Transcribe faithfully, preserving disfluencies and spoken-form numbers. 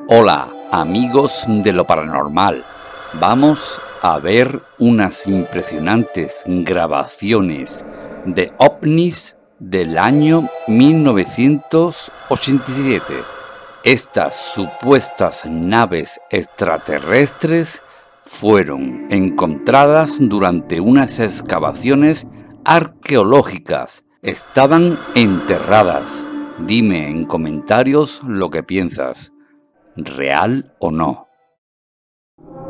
Hola, amigos de lo paranormal. Vamos a ver unas impresionantes grabaciones de ovnis del año mil novecientos ochenta y siete. Estas supuestas naves extraterrestres fueron encontradas durante unas excavaciones arqueológicas. Estaban enterradas. Dime en comentarios lo que piensas. ¿Real o no?